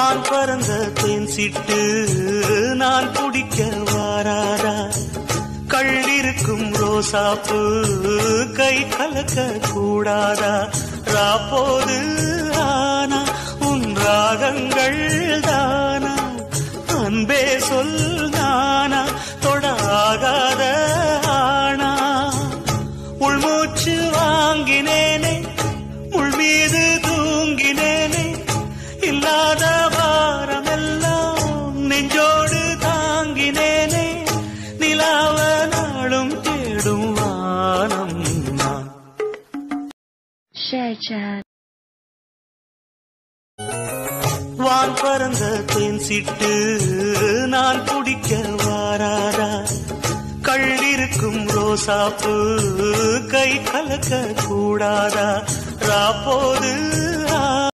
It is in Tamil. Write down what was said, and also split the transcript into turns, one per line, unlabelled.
வான் பறந்த தேன் சிட்டு நான் குடிக்க வாராதா, கள்ளிருக்கும் ரோசாப்பு கை கலக்க கூடாதா, ராப்போது ஆனா உன் ராகங்கள் தானா, அன்பே சொல் நானா தொடாகாத ஆனா, உள்மூச்சு வாங்கினேனே முள் மீது தூங்கினேனே, இல்லாத வாரமெல்லாம் நெஞ்சோடு தாங்கினேனே, நிலாவ நாளும் தேடும் வானம் நான். வான் பறந்த தேன் சிட்டு நான் குடிக்க வாராதா, கள்ளிருக்கும் ரோசாப்பு கை கலக்க கூடாதா, ராப்போது